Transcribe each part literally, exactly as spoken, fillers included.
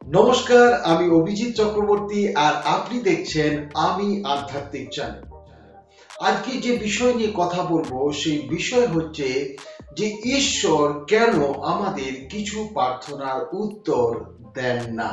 নমস্কার, আমি অভিজিৎ চক্রবর্তী আর আপনি দেখছেন আমি আধ্যাত্মিক চ্যানেল। আজকে যে বিষয় নিয়ে কথা বলবো সেই বিষয় হচ্ছে যে ঈশ্বর কেন আমাদের কিছু প্রার্থনার উত্তর দেন না।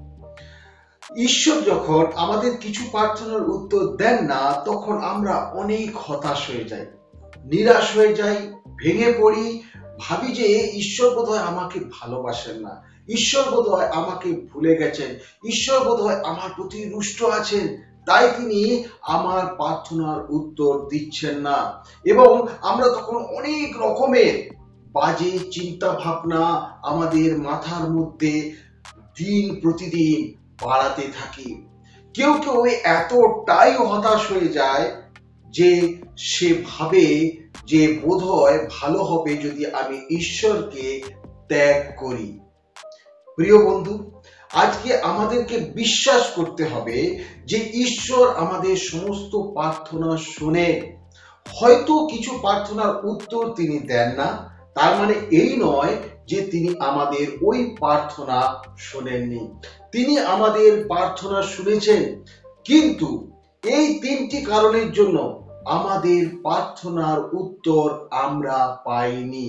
ঈশ্বর যখন আমাদের কিছু প্রার্থনার উত্তর দেন না তখন আমরা অনেক হতাশ হয়ে যাই, নিরাশ হয়ে যাই, ভেঙে পড়ি, ভাবি যে ঈশ্বর বোধহয় আমাকে ভালোবাসেন না, ঈশ্বর বোধহয় আমাকে ভুলে গেছেন, ঈশ্বর বোধহয় আমার প্রতি রুষ্ট আছেন, তাই তিনি আমার প্রার্থনার উত্তর দিচ্ছেন না। এবং আমরা তখন অনেক রকমের বাজে চিন্তা ভাবনা আমাদের মাথার মধ্যে দিন প্রতিদিন বাড়াতে থাকি। কেউ কেউ এতটাই হতাশ হয়ে যায় যে সে ভাবে যে বোধহয় ভালো হবে যদি আমি ঈশ্বরকে ত্যাগ করি। প্রিয় বন্ধু, আজকে আমাদেরকে বিশ্বাস করতে হবে যে ঈশ্বর আমাদের সমস্ত প্রার্থনা শোনেন। হয়তো কিছু প্রার্থনার উত্তর তিনি দেন না, তার মানে এই নয় যে তিনি আমাদের ওই প্রার্থনা শোনেননি। তিনি আমাদের প্রার্থনা শুনেছেন, কিন্তু এই তিনটি কারণের জন্য আমাদের প্রার্থনার উত্তর আমরা পাইনি।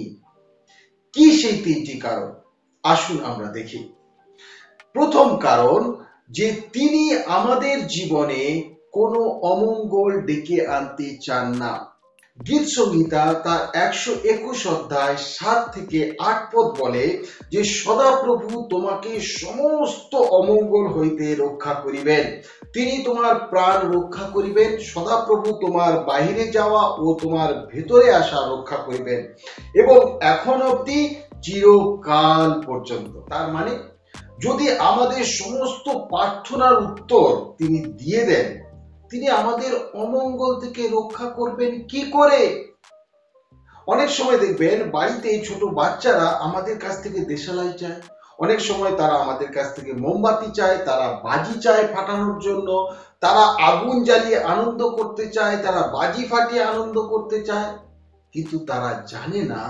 কি সেই তিনটি কারণ? আসুন আমরা দেখি। প্রথম কারণ, যে তিনি আমাদের জীবনে কোনো অমঙ্গল ডেকে আনতে চান না। গীত সংহিতা তার একশো একুশ অধ্যায় সাত থেকে আট পদ বলে যে সদাপ্রভু তোমাকে সমস্ত অমঙ্গল হইতে রক্ষা করিবেন, তিনি তোমার প্রাণ রক্ষা করিবেন। সদাপ্রভু তোমার বাহিরে যাওয়া ও তোমার ভেতরে আসা রক্ষা করিবেন এবং এখন অবধি চিরকাল পর্যন্ত। তার মানে যদি আমাদের সমস্ত প্রার্থনার উত্তর তিনি দিয়ে দেন, তিনি আমাদের অমঙ্গল থেকে রক্ষা করবেন কি করে? অনেক সময় দেখবেন বাড়িতে ছোট বাচ্চারা আমাদের কাছ থেকে দেশালাই চায়, অনেক সময় তারা আমাদের কাছ থেকে মোমবাতি চায়, তারা বাজি চায় ফাটানোর জন্য, তারা আগুন জ্বালিয়ে আনন্দ করতে চায়, তারা বাজি ফাটিয়ে আনন্দ করতে চায়, কিন্তু তারা জানে না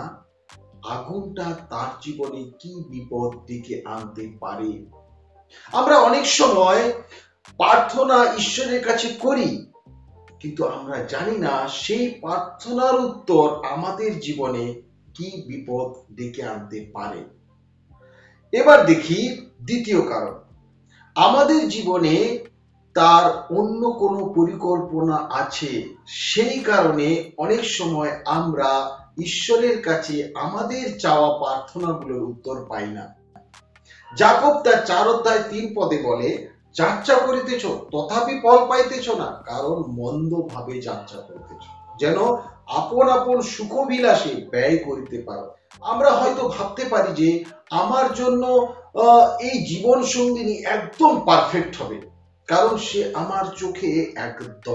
আগুনটা তার জীবনে কি বিপদ ডেকে আনতে পারে। আমরা অনেক সময় প্রার্থনা ঈশ্বরের কাছে করি, কিন্তু আমরা জানি না সেই প্রার্থনার উত্তর আমাদের জীবনে কি বিপদ ডেকে আনতে পারে। এবার দেখি দ্বিতীয় কারণ, আমাদের জীবনে তার অন্য কোনো পরিকল্পনা আছে, সেই কারণে অনেক সময় আমরা ঈশ্বরের কাছে আমাদের চাওয়া প্রার্থনাগুলোর উত্তর পাই না। যাকব তার চার অধ্যায় তিন পদে বলে, যাত্রা করিতেছ তথাপি ফল পাইতেছ না, কারণ মন্দ ভাবে যাত্রা করিতেছ, যেন আপন আপন সুখবিলাসে ব্যয় করিতে পারো। আমরা হয়তো ভাবতে পারি যে আমার জন্য এই জীবন সঙ্গিনী একদম পারফেক্ট হবে, কারণ সে আমার চোখে একদম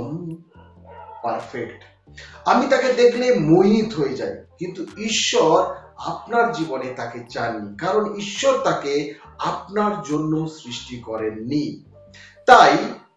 পারফেক্ট, আমি তাকে দেখলে মোহিত হয়ে যাই। কিন্তু ঈশ্বর আপনার জীবনে তাকে চাননি, কারণ ঈশ্বর তাকে আপনার জন্য সৃষ্টি করেননি। তাই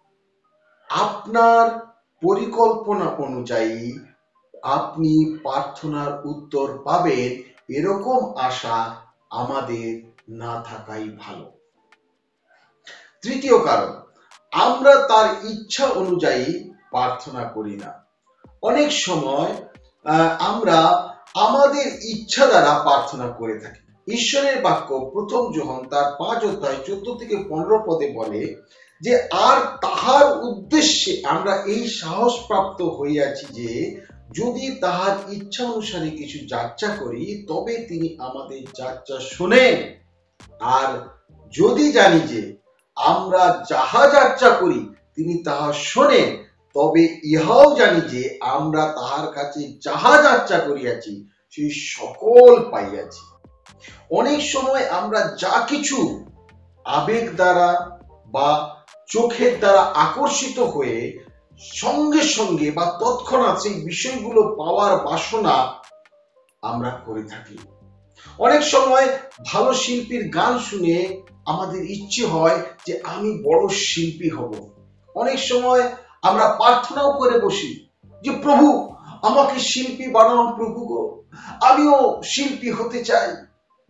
আপনার পরিকল্পনা অনুযায়ী আপনি প্রার্থনার উত্তর পাবেন, এরকম আশা আমাদের না থাকাই ভালো। তৃতীয় কারণ, আমরা তার ইচ্ছা অনুযায়ী প্রার্থনা করি না। অনেক সময় আমরা আমাদের ইচ্ছা দ্বারা প্রার্থনা করে থাকি। ঈশ্বরের বাক্য প্রথম যোহন তার পাঁচ অধ্যায় চোদ্দ থেকে পনেরো পদে বলে যে আর তাহার উদ্দেশ্যে আমরা এই সাহস প্রাপ্ত হইয়াছি যে যদি তাহার ইচ্ছা অনুসারে কিছু যাচ্চা করি তবে তিনি আমাদের যাচ্চা শোনেন। আর যদি জানি যে আমরা যাহা যাচ্চা করি তিনি তাহা শোনেন, তবে ইহাও জানি যে আমরা তাহার কাছে যাহা যাচ্চা করিয়াছি সেই সকল পাইয়াছি। অনেক সময় আমরা যা কিছু আবেগ দ্বারা বা চোখের দ্বারা আকর্ষিত হয়ে সঙ্গে সঙ্গে বা তৎক্ষণাৎ সেই বিষয়গুলো পাওয়ার বাসনা আমরা করে থাকি। অনেক সময় ভালো শিল্পীর গান শুনে আমাদের ইচ্ছে হয় যে আমি বড় শিল্পী হব। অনেক সময় আমরা প্রার্থনাও করে বসি যে প্রভু আমাকে শিল্পী বানাও, প্রভু গো আমিও শিল্পী হতে চাই।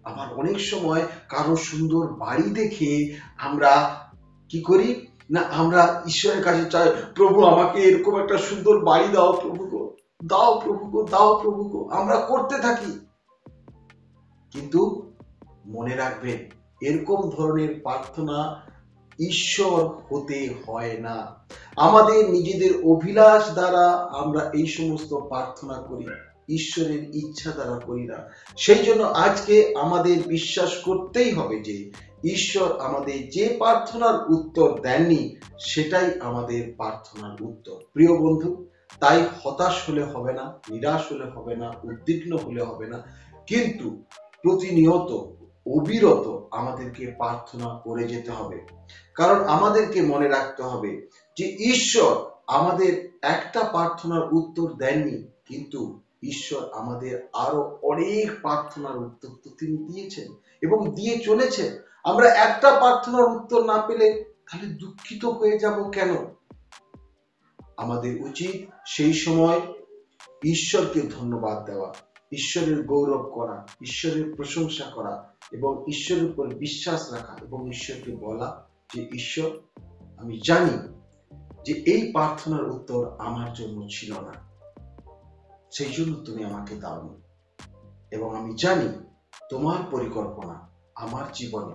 আবার অনেক সময় কারো সুন্দর বাড়ি দেখে আমরা কি করি না, আমরা ঈশ্বরের কাছে চাই, প্রভু আমাকে এরকম একটা সুন্দর বাড়ি দাও প্রভু গো, দাও প্রভু গো, দাও প্রভু গো, আমরা করতে থাকি। কিন্তু মনে রাখবেন, এরকম ধরনের প্রার্থনা ঈশ্বর হতে হয় না। আমাদের নিজেদের অভিলাষ দ্বারা আমরা এই সমস্ত প্রার্থনা করি, ঈশ্বরের ইচ্ছা দ্বারা করি না। সেই জন্য আজকে আমাদের বিশ্বাস করতেই হবে যে ঈশ্বর আমাদের যে প্রার্থনার উত্তর দেননি সেটাই আমাদের প্রার্থনার উত্তর। প্রিয় বন্ধু, তাই হতাশ হলে হবে না, নিরাশ হলে হবে না, উদ্বিগ্ন হলে হবে না, কিন্তু প্রতিনিয়ত অবিরত আমাদেরকে প্রার্থনা করে যেতে হবে। কারণ আমাদেরকে মনে রাখতে হবে যে ঈশ্বর আমাদের একটা প্রার্থনার উত্তর দেননি, কিন্তু ঈশ্বর আমাদের আরো অনেক প্রার্থনার উত্তর তো তিনি দিয়েছেন এবং দিয়ে চলেছেন। আমরা একটা প্রার্থনার উত্তর না পেলে তাহলে দুঃখিত হয়ে যাব কেন? আমাদের উচিত সেই সময় ঈশ্বরকে ধন্যবাদ দেওয়া, ঈশ্বরের গৌরব করা, ঈশ্বরের প্রশংসা করা এবং ঈশ্বরের উপর বিশ্বাস রাখা এবং ঈশ্বরকে বলা যে ঈশ্বর, আমি জানি যে এই প্রার্থনার উত্তর আমার জন্য ছিল না, সেই জন্য তুমি আমাকে দাওনি, এবং আমি জানি তোমার পরিকল্পনা আমার জীবনে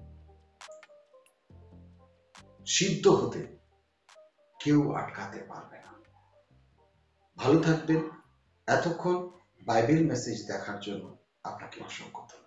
সিদ্ধ হতে কেউ আটকাতে পারবে না। ভালো থাকবেন। এতক্ষণ বাইবেল মেসেজ দেখার জন্য আপনাকে অসংখ্য ধন্যবাদ।